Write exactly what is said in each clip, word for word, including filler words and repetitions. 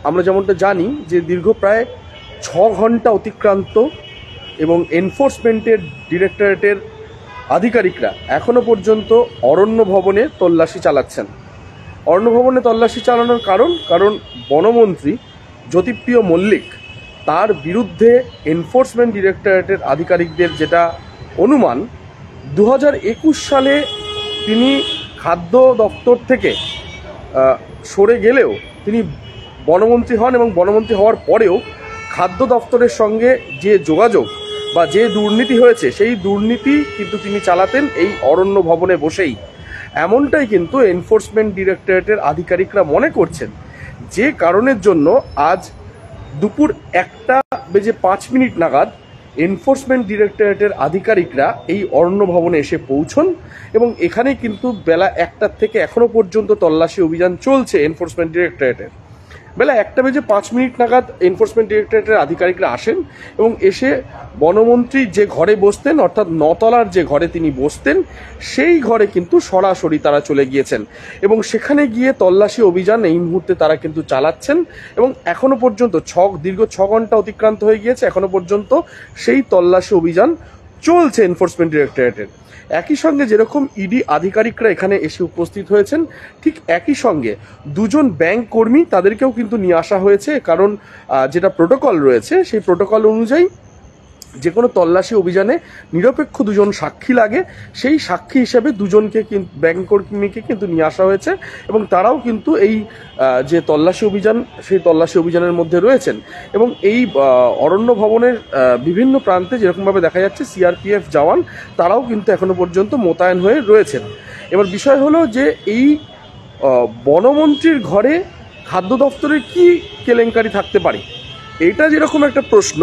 আমরা যেমনটা জানি যে দীর্ঘ প্রায় ছ ঘন্টা অতিক্রান্ত এবং এনফোর্সমেন্টের ডিরেক্টরেটের আধিকারিকরা এখনও পর্যন্ত অরণ্য ভবনে তল্লাশি চালাচ্ছেন। অরণ্য ভবনে তল্লাশি চালানোর কারণ কারণ বনমন্ত্রী জ্যোতিপ্রিয় মল্লিক, তার বিরুদ্ধে এনফোর্সমেন্ট ডিরেক্টরেটের আধিকারিকদের যেটা অনুমান, দু হাজার একুশ সালে তিনি খাদ্য দপ্তর থেকে সরে গেলেও তিনি বনমন্ত্রী হন এবং বনমন্ত্রী হওয়ার পরেও খাদ্য দপ্তরের সঙ্গে যে যোগাযোগ বা যে দুর্নীতি হয়েছে সেই দুর্নীতি কিন্তু তিনি চালাতেন এই অরণ্য ভবনে বসেই। এমনটাই কিন্তু এনফোর্সমেন্ট ডিরেক্টরেটের আধিকারিকরা মনে করছেন, যে কারণের জন্য আজ দুপুর একটা বেজে পাঁচ মিনিট নাগাদ এনফোর্সমেন্ট ডিরেক্টরেটের আধিকারিকরা এই অরণ্য ভবনে এসে পৌঁছন এবং এখানে কিন্তু বেলা একটার থেকে এখনো পর্যন্ত তল্লাশি অভিযান চলছে এনফোর্সমেন্ট ডিরেক্টরেটের। বেলা একটা বেজে পাঁচ মিনিট নাগাদ এনফোর্সমেন্ট ডিরেক্টরেটের আধিকারিকরা আসেন এবং এসে বনমন্ত্রী যে ঘরে বসতেন, অর্থাৎ নতলার যে ঘরে তিনি বসতেন, সেই ঘরে কিন্তু সরাসরি তারা চলে গিয়েছেন এবং সেখানে গিয়ে তল্লাশি অভিযান এই মুহূর্তে তারা কিন্তু চালাচ্ছেন এবং এখনো পর্যন্ত ছ দীর্ঘ ছ ঘন্টা অতিক্রান্ত হয়ে গিয়েছে, এখনো পর্যন্ত সেই তল্লাশি অভিযান চলছে এনফোর্সমেন্ট ডিরেক্টরেটের। একই সঙ্গে যেরকম ইডি আধিকারিকরা এখানে এসে উপস্থিত হয়েছেন, ঠিক একই সঙ্গে দুজন ব্যাংক কর্মী তাদেরকেও কিন্তু নিয়ে আসা হয়েছে, কারণ যেটা প্রোটোকল রয়েছে সেই প্রোটোকল অনুযায়ী যে কোনো তল্লাশি অভিযানে নিরপেক্ষ দুজন সাক্ষী লাগে, সেই সাক্ষী হিসেবে দুজনকে কিন্তু ব্যাংক কর্মীকে কিন্তু নিয়ে আসা হয়েছে এবং তারাও কিন্তু এই যে তল্লাশি অভিযান সেই তল্লাশি অভিযানের মধ্যে রয়েছেন এবং এই অরণ্য ভবনের বিভিন্ন প্রান্তে যেরকমভাবে দেখা যাচ্ছে সিআরপিএফ জওয়ান তারাও কিন্তু এখনো পর্যন্ত মোতায়েন হয়ে রয়েছেন। এবার বিষয় হলো যে এই বনমন্ত্রীর ঘরে খাদ্য দপ্তরের কি কেলেঙ্কারি থাকতে পারে, এইটা যেরকম একটা প্রশ্ন,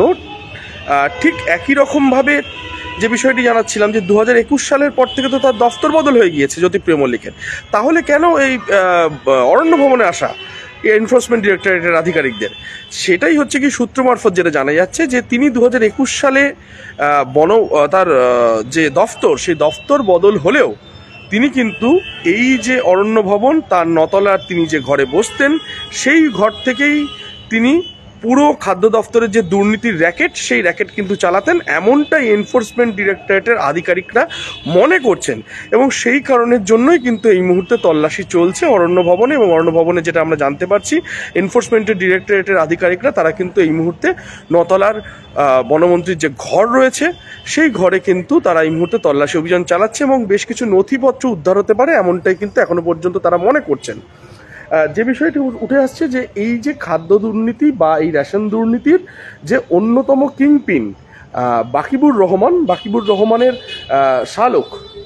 ঠিক একই রকমভাবে যে বিষয়টি জানাচ্ছিলাম যে দু হাজার একুশ সালের পর থেকে তো তার দফতর বদল হয়ে গিয়েছে জ্যোতিপ্রিয় মল্লিকের, তাহলে কেন এই অরণ্য ভবনে আসা এনফোর্সমেন্ট ডিরেক্টরেটের আধিকারিকদের? সেটাই হচ্ছে কি সূত্র মারফত যেটা জানা যাচ্ছে যে তিনি দু হাজার একুশ সালে বন তার যে দফতর সেই দফতর বদল হলেও তিনি কিন্তু এই যে অরণ্য ভবন তার নতলার তিনি যে ঘরে বসতেন সেই ঘর থেকেই তিনি পুরো খাদ্য দফতরের যে দুর্নীতির র্যাকেট সেই র্যাকেট কিন্তু চালাতেন, এমনটাই এনফোর্সমেন্ট ডিরেক্টরেটের আধিকারিকরা মনে করছেন এবং সেই কারণের জন্যই কিন্তু এই মুহূর্তে তল্লাশি চলছে অরণ্য ভবনে। এবং অরণ্য ভবনে যেটা আমরা জানতে পারছি, এনফোর্সমেন্টের ডিরেক্টরেটের আধিকারিকরা তারা কিন্তু এই মুহূর্তে নতলার বনমন্ত্রীর যে ঘর রয়েছে সেই ঘরে কিন্তু তারা এই মুহূর্তে তল্লাশি অভিযান চালাচ্ছে এবং বেশ কিছু নথিপত্র উদ্ধার হতে পারে এমনটাই কিন্তু এখনো পর্যন্ত তারা মনে করছেন। যে বিষয়টি উঠে আসছে যে এই যে খাদ্য দুর্নীতি বা এই রেশন দুর্নীতির যে অন্যতম কিংপিন বাকিবুর রহমান, বাকিবুর রহমানের শালক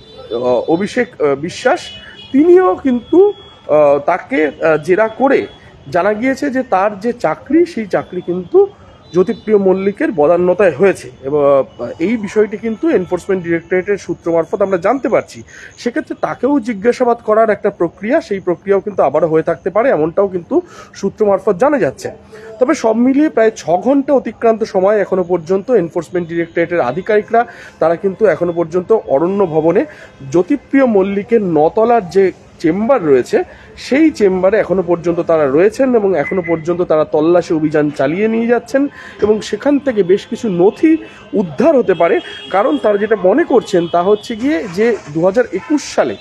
অভিষেক বিশ্বাস, তিনিও কিন্তু তাকে জেরা করে জানা গিয়েছে যে তার যে চাকরি সেই চাকরি কিন্তু জ্যোতিপ্রিয় মল্লিকের বদান্যতায় হয়েছে এবং এই বিষয়টি কিন্তু এনফোর্সমেন্ট ডিরেক্টরেটের সূত্র মারফত আমরা জানতে পারছি। সেক্ষেত্রে তাকেও জিজ্ঞাসাবাদ করার একটা প্রক্রিয়া, সেই প্রক্রিয়াও কিন্তু আবারও হয়ে থাকতে পারে, এমনটাও কিন্তু সূত্র মারফত জানা যাচ্ছে। তবে সব মিলিয়ে প্রায় ছ ঘন্টা অতিক্রান্ত সময় এখনো পর্যন্ত এনফোর্সমেন্ট ডিরেক্টরেটের আধিকারিকরা তারা কিন্তু এখনো পর্যন্ত অরণ্য ভবনে জ্যোতিপ্রিয় মল্লিকের নতলার যে চেম্বার রয়েছে সেই চেম্বারে এখনো পর্যন্ত তারা রয়েছেন এবং এখনো পর্যন্ত তারা তল্লাশি অভিযান চালিয়ে নিয়ে যাচ্ছেন এবং সেখান থেকে বেশ কিছু নথি উদ্ধার হতে পারে। কারণ তারা যেটা মনে করছেন তা হচ্ছে গিয়ে যে দু হাজার একুশ সালে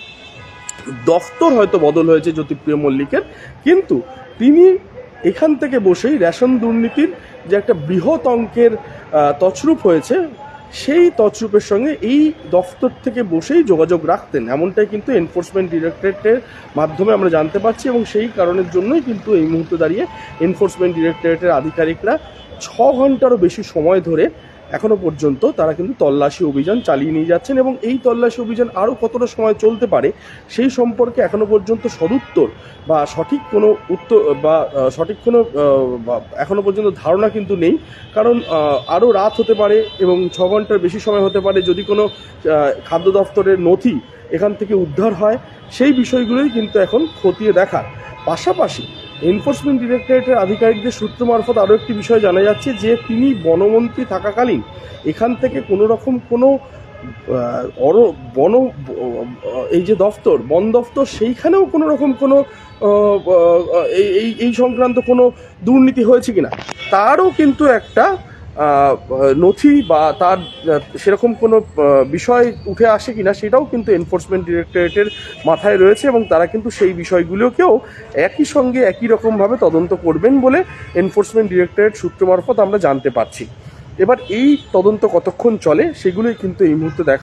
দফতর হয়তো বদল হয়েছে জ্যোতিপ্রিয় মল্লিকের, কিন্তু তিনি এখান থেকে বসেই রেশন দুর্নীতির যে একটা বৃহৎ অঙ্কের তছরূপ হয়েছে সেই তছরূপের সঙ্গে এই দফতর থেকে বসেই যোগাযোগ রাখতেন, এমনটাই কিন্তু এনফোর্সমেন্ট ডিরেক্টরেটের মাধ্যমে আমরা জানতে পারছি এবং সেই কারণের জন্যই কিন্তু এই মুহূর্তে দাঁড়িয়ে এনফোর্সমেন্ট ডিরেক্টরেটের আধিকারিকরা ছ ঘন্টারও বেশি সময় ধরে এখনো পর্যন্ত তারা কিন্তু তল্লাশি অভিযান চালিয়ে নিয়ে যাচ্ছেন এবং এই তল্লাশি অভিযান আরও কতটা সময় চলতে পারে সেই সম্পর্কে এখনো পর্যন্ত সদুত্তর বা সঠিক কোনো উত্তর বা সঠিক কোনো এখনো পর্যন্ত ধারণা কিন্তু নেই। কারণ আরও রাত হতে পারে এবং ছ ঘন্টার বেশি সময় হতে পারে যদি কোনো খাদ্য দফতরের নথি এখান থেকে উদ্ধার হয়, সেই বিষয়গুলোই কিন্তু এখন খতিয়ে দেখার। পাশাপাশি এনফোর্সমেন্ট ডিরেক্টরেটের আধিকারিকদের সূত্র মারফত আরও একটি বিষয় জানা যাচ্ছে যে তিনি বনমন্ত্রী থাকাকালীন এখান থেকে কোনো রকম কোনো আহ, অর বন এই যে দফতর বন দফতর সেইখানেও কোনো রকম কোনো আহ, আহ, এই এই এই সংক্রান্ত কোনো দুর্নীতি হয়েছে কিনা তারও কিন্তু একটা আহ, নথি বা তার আহ, সেরকম কোনো আহ, বিষয় উঠে আসে কিনা সেটাও কিন্তু এনফোর্সমেন্ট ডিরেক্টরেটের মাথায় রয়েছে, এবং তারা কিন্তু সেই বিষয়গুলোকেও একই সঙ্গে একই রকমভাবে তদন্ত করবেন বলে এনফোর্সমেন্ট ডিরেক্টরেট সূত্র মারফত আমরা জানতে পারছি। এবার এই তদন্ত কতক্ষণ চলে সেগুলোই কিন্তু এই মুহূর্তে দেখা